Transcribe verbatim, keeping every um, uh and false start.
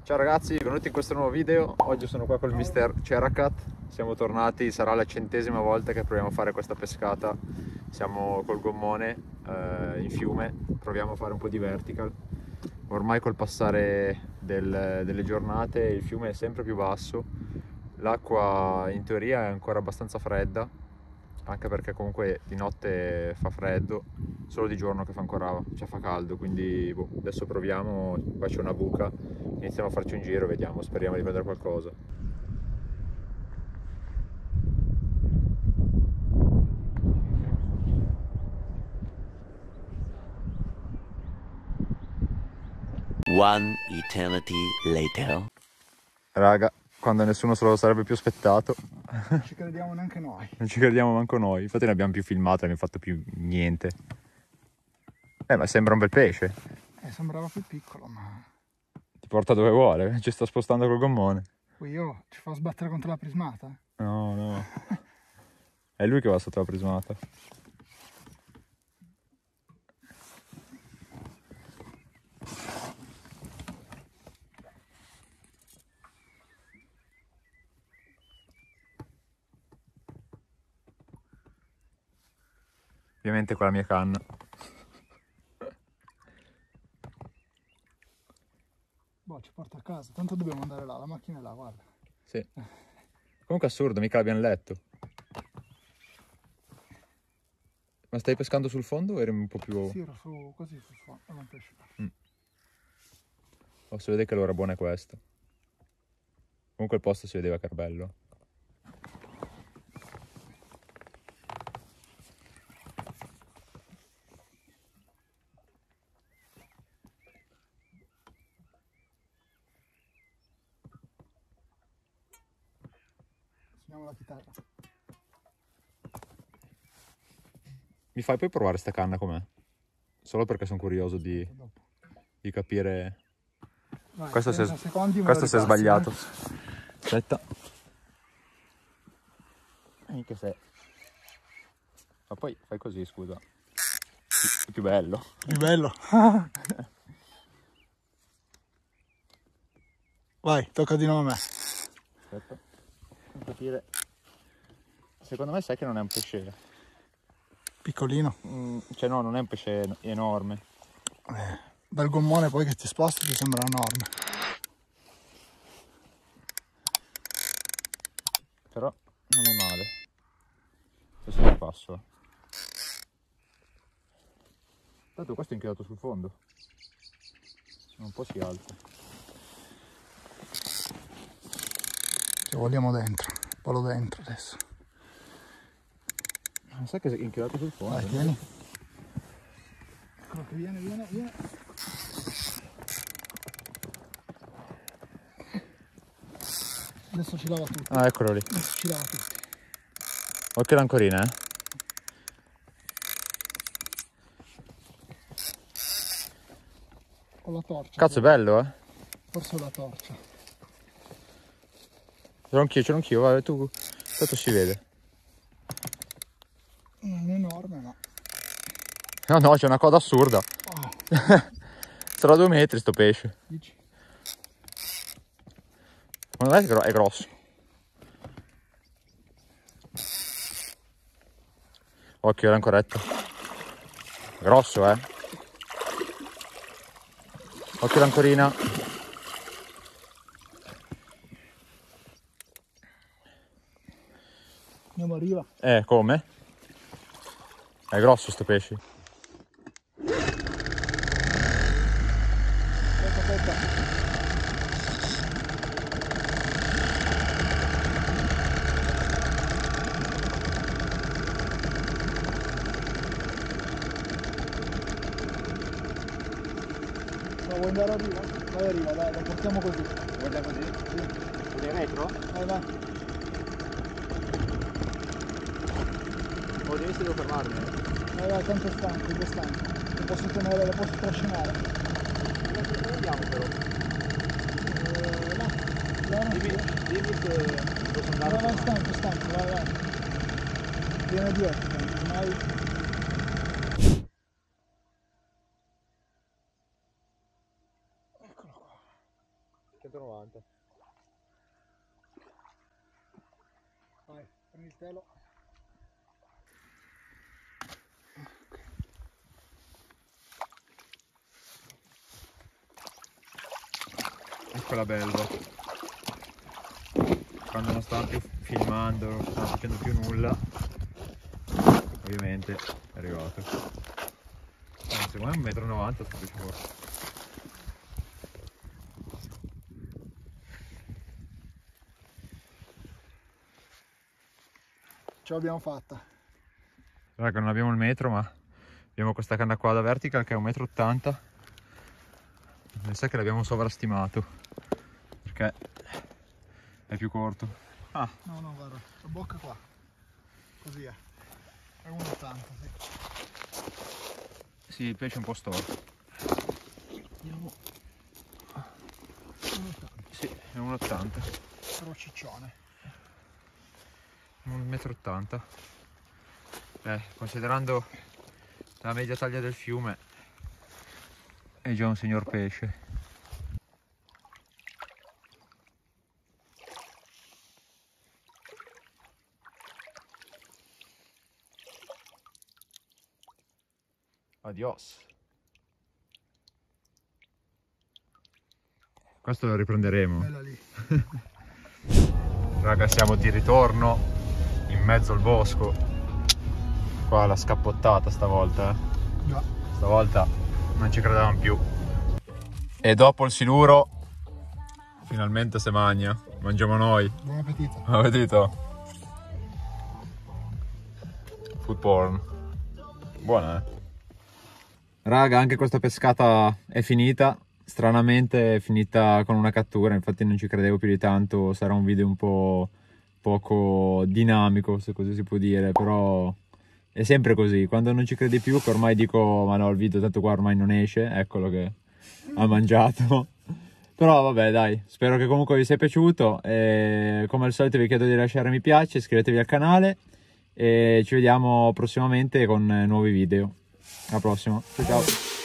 Ciao ragazzi, benvenuti in questo nuovo video. Oggi sono qua col mister Ceracat. Siamo tornati, sarà la centesima volta che proviamo a fare questa pescata. Siamo col gommone eh, in fiume, proviamo a fare un po' di vertical. Ormai col passare del, delle giornate il fiume è sempre più basso. L'acqua in teoria è ancora abbastanza fredda, anche perché comunque di notte fa freddo, solo di giorno che fa ancora, cioè fa caldo, quindi boh, adesso proviamo, qua c'è una buca, iniziamo a farci un giro, vediamo, speriamo di vedere qualcosa. One eternity later. Raga, quando nessuno se lo sarebbe più aspettato. Non ci crediamo neanche noi. Non ci crediamo manco noi, infatti ne abbiamo più filmato, non abbiamo fatto più niente. Eh, ma sembra un bel pesce. Eh, sembrava più piccolo, ma... Ti porta dove vuole, ci sta spostando col gommone. Poi io ci fa sbattere contro la prismata? No, no. È lui che va sotto la prismata. Ovviamente con la mia canna. Boh, ci porta a casa, tanto dobbiamo andare là, la macchina è là, guarda. Sì. Comunque assurdo, mica l'abbiamo letto. Ma stai pescando sul fondo o eri un po' più... Sì, ero su, così sul fondo, non pesce. Mm. Oh, si vede che l'ora buona è questa. Comunque il posto si vedeva che era bello. Suoniamo la chitarra. Mi fai poi provare sta canna com'è? Solo perché sono curioso di, di capire... Vai, questo si è, secondi, questo si è ripassi, sbagliato. eh. Aspetta. E che sei? Ma poi fai così, scusa. È più bello. Più bello. Vai, tocca di nuovo a me. Aspetta. Non capire. Secondo me sai che non è un pesce. Piccolino. Mm, cioè no, non è un pesce enorme. Eh, dal gommone poi che ti sposti ti sembra enorme. Però non è male. Adesso lo passo. Eh. Tanto questo è inchiodato sul fondo. Un po' si alza. Ci vogliamo dentro, un po' lo dentro adesso. Non sai che è inchiodato sul fondo? Vai, vieni. Eccolo che viene, viene, viene. Adesso ci lava tutti. Ah, eccolo lì. Adesso ci lava tutti. Occhio l'ancorina, eh. Con la torcia. Cazzo, è bello, eh. Forse ho la torcia. Ce l'ho anch'io, ce l'ho anch'io, vai, tu. Tanto si vede. Non è enorme, ma... No, no, c'è una coda assurda. Oh, Sarà due metri sto pesce. dici? Secondo me è, gro è grosso. Occhio l'ancoretta. Grosso, eh. Occhio l'ancorina. Andiamo a riva. Eh, come? È grosso sto pesce. Aspetta, aspetta. Ma vuoi andare a riva? Vai a riva, dai, lo portiamo così. Guarda così? Sì. Con il retro? Vai, vai. O devi devo fermarmi. Vai, vai, tanto è stanco, è stanco. Lo posso tenere, lo posso trascinare. Dove andiamo però? Eh, là. Là non Dimmi, dimmi se posso andare. Vai, vai, stanco, stanco, vai, vai. Viene dietro, tanto, ormai... Che te lo ottanta. Vai, prendi il telo. Ecco la belva. Quando non stavamo più filmando, non stavamo facendo più nulla, ovviamente è arrivato. Eh, secondo me è un metro e novanta sto pesce qua. Ce l'abbiamo fatta. Raga, non abbiamo il metro, ma abbiamo questa canna qua da vertical che è un metro e ottanta. Mi sa che l'abbiamo sovrastimato perché è più corto. Ah, No, no, guarda, la bocca qua. Così è. È uno e ottanta, sì. sì, il pesce è un po' storto. Vediamo. uno e ottanta. Sì, è un ottanta. Però ciccione. Un metro e ottanta. Eh, considerando la media taglia del fiume, è già un signor pesce. Adios. Questo lo riprenderemo. Bella lì. Raga, siamo di ritorno in mezzo al bosco. Qua la scappottata stavolta, eh. Già. Stavolta non ci credevamo più. E dopo il siluro finalmente se magna. Mangiamo noi. Buon appetito. Buon appetito. Food porn. Buona, eh. Raga, anche questa pescata è finita. Stranamente è finita con una cattura, infatti non ci credevo più di tanto. Sarà un video un po' poco dinamico, se così si può dire, però è sempre così. Quando non ci credi più, che ormai dico ma no, il video tanto qua ormai non esce, eccolo che ha mangiato. Però vabbè, dai, spero che comunque vi sia piaciuto e come al solito vi chiedo di lasciare mi piace, iscrivetevi al canale e ci vediamo prossimamente con nuovi video. Alla prossima, ciao ciao.